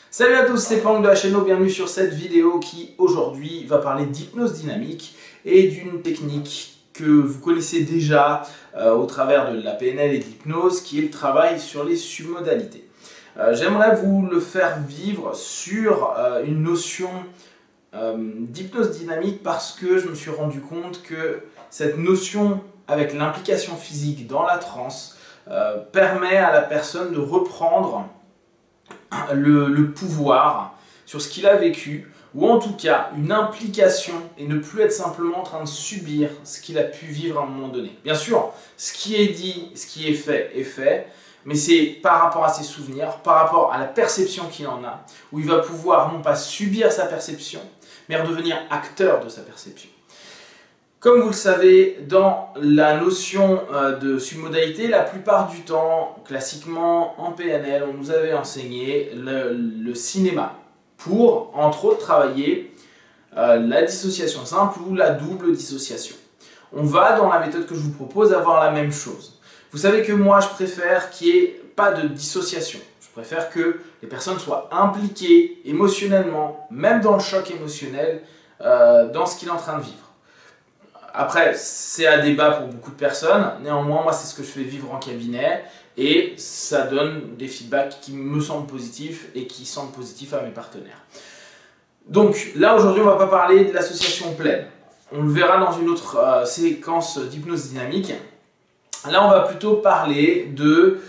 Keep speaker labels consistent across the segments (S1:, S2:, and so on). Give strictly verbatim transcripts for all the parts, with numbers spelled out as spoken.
S1: Salut à tous, c'est Pank de la chaîne O, bienvenue sur cette vidéo qui aujourd'hui va parler d'hypnose dynamique et d'une technique que vous connaissez déjà euh, au travers de la P N L et de l'hypnose, qui est le travail sur les submodalités. Euh, J'aimerais vous le faire vivre sur euh, une notion euh, d'hypnose dynamique parce que je me suis rendu compte que cette notion avec l'implication physique dans la transe euh, permet à la personne de reprendre Le, le pouvoir sur ce qu'il a vécu, ou en tout cas une implication et ne plus être simplement en train de subir ce qu'il a pu vivre à un moment donné. Bien sûr, ce qui est dit, ce qui est fait est fait, mais c'est par rapport à ses souvenirs, par rapport à la perception qu'il en a, où il va pouvoir non pas subir sa perception, mais redevenir acteur de sa perception. Comme vous le savez, dans la notion de submodalité, la plupart du temps, classiquement en P N L, on nous avait enseigné le, le cinéma pour, entre autres, travailler euh, la dissociation simple ou la double dissociation. On va, dans la méthode que je vous propose, avoir la même chose. Vous savez que moi, je préfère qu'il n'y ait pas de dissociation. Je préfère que les personnes soient impliquées émotionnellement, même dans le choc émotionnel, euh, dans ce qu'il est en train de vivre. Après, c'est à débat pour beaucoup de personnes. Néanmoins, moi, c'est ce que je fais vivre en cabinet et ça donne des feedbacks qui me semblent positifs et qui semblent positifs à mes partenaires. Donc là, aujourd'hui, on ne va pas parler de l'association pleine. On le verra dans une autre euh, séquence d'hypnose dynamique. Là, on va plutôt parler de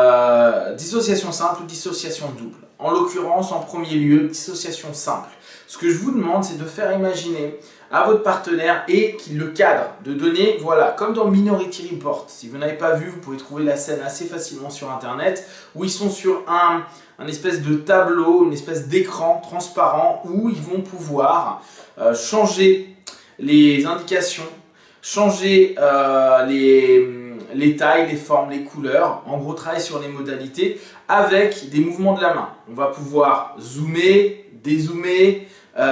S1: euh, dissociation simple ou dissociation double. En l'occurrence, en premier lieu, dissociation simple. Ce que je vous demande, c'est de faire imaginer à votre partenaire et qu'il le cadre, de donner, voilà, comme dans Minority Report. Si vous n'avez pas vu, vous pouvez trouver la scène assez facilement sur internet, où ils sont sur un, un espèce de tableau, une espèce d'écran transparent, où ils vont pouvoir euh, changer les indications, changer euh, les, les tailles, les formes, les couleurs, en gros travailler sur les modalités avec des mouvements de la main. On va pouvoir zoomer, dézoomer,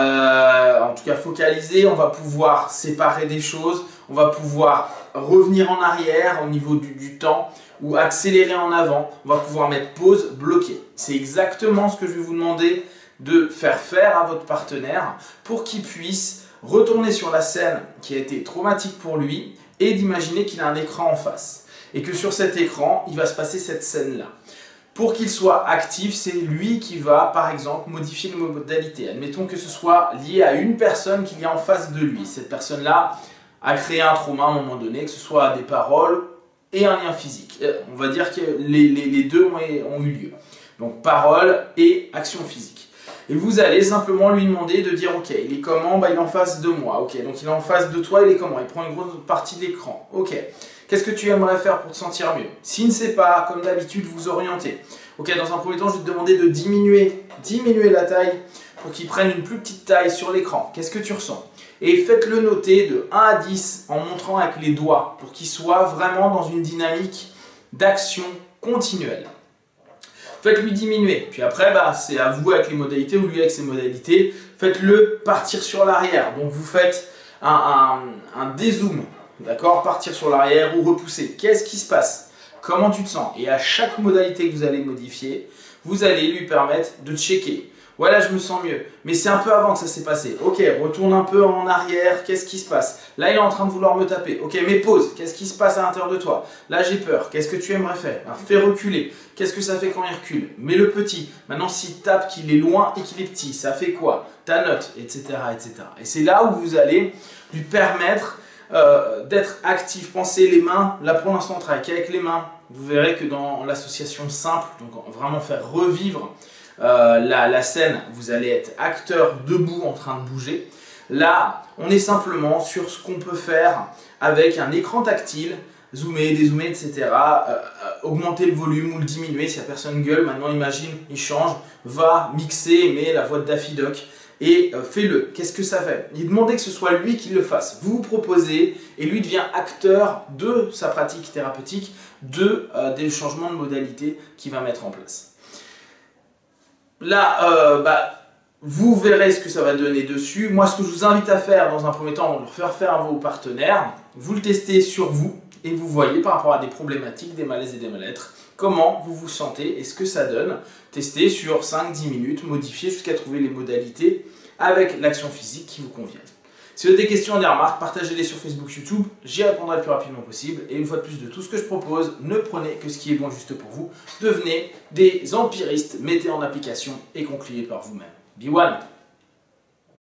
S1: Euh, en tout cas focaliser, on va pouvoir séparer des choses, on va pouvoir revenir en arrière au niveau du, du temps ou accélérer en avant, on va pouvoir mettre pause, bloquer. C'est exactement ce que je vais vous demander de faire faire à votre partenaire pour qu'il puisse retourner sur la scène qui a été traumatique pour lui et d'imaginer qu'il a un écran en face et que sur cet écran il va se passer cette scène là. Pour qu'il soit actif, c'est lui qui va, par exemple, modifier les modalités. Admettons que ce soit lié à une personne qu'il y a en face de lui. Cette personne-là a créé un trauma à un moment donné, que ce soit des paroles et un lien physique. On va dire que les, les, les deux ont, ont eu lieu. Donc, parole et action physique. Et vous allez simplement lui demander de dire, ok, il est comment? Bah, il est en face de moi. Ok, donc il est en face de toi, il est comment? Il prend une grosse partie de l'écran. Ok. Qu'est-ce que tu aimerais faire pour te sentir mieux? S'il ne sait pas, comme d'habitude, vous orientez. Ok, dans un premier temps, je vais te demander de diminuer, diminuer la taille pour qu'il prenne une plus petite taille sur l'écran. Qu'est-ce que tu ressens? Et faites-le noter de un à dix en montrant avec les doigts pour qu'il soit vraiment dans une dynamique d'action continuelle. Faites-lui diminuer. Puis après, bah, c'est à vous avec les modalités ou lui avec ses modalités. Faites-le partir sur l'arrière. Donc vous faites un, un, un dézoom. D'accord, partir sur l'arrière ou repousser. Qu'est-ce qui se passe? Comment tu te sens? Et à chaque modalité que vous allez modifier, vous allez lui permettre de checker. Voilà, je me sens mieux. Mais c'est un peu avant que ça s'est passé. Ok, retourne un peu en arrière. Qu'est-ce qui se passe? Là, il est en train de vouloir me taper. Ok, mais pause. Qu'est-ce qui se passe à l'intérieur de toi? Là, j'ai peur. Qu'est-ce que tu aimerais faire? Alors, fais reculer. Qu'est-ce que ça fait quand il recule? Mets le petit. Maintenant, s'il tape, qu'il est loin et qu'il est petit, ça fait quoi? Ta note, et cetera, et cetera. Et c'est là où vous allez lui permettre Euh, d'être actif. Pensez les mains, là pour l'instant on travaille qu'avec les mains. Vous verrez que dans l'association simple, donc vraiment faire revivre euh, la, la scène, vous allez être acteur debout en train de bouger. Là on est simplement sur ce qu'on peut faire avec un écran tactile, zoomer, dézoomer, et cetera. Euh, euh, augmenter le volume ou le diminuer si la personne gueule. Maintenant imagine, il change, va mixer, met la voix de Daffy Duck. Et euh, fais-le. Qu'est-ce que ça fait? Il demandait que ce soit lui qui le fasse. Vous vous proposez et lui devient acteur de sa pratique thérapeutique, de, euh, des changements de modalité qu'il va mettre en place. Là, euh, bah, vous verrez ce que ça va donner dessus. Moi, ce que je vous invite à faire dans un premier temps, on va le faire faire à vos partenaires. Vous le testez sur vous et vous voyez par rapport à des problématiques, des malaises et des mal-être, comment vous vous sentez et ce que ça donne. Testez sur cinq dix minutes, modifiez jusqu'à trouver les modalités avec l'action physique qui vous conviennent. Si vous avez des questions et des remarques, partagez-les sur Facebook, YouTube, j'y répondrai le plus rapidement possible. Et une fois de plus, de tout ce que je propose, ne prenez que ce qui est bon juste pour vous. Devenez des empiristes, mettez en application et concluez par vous-même. Be one!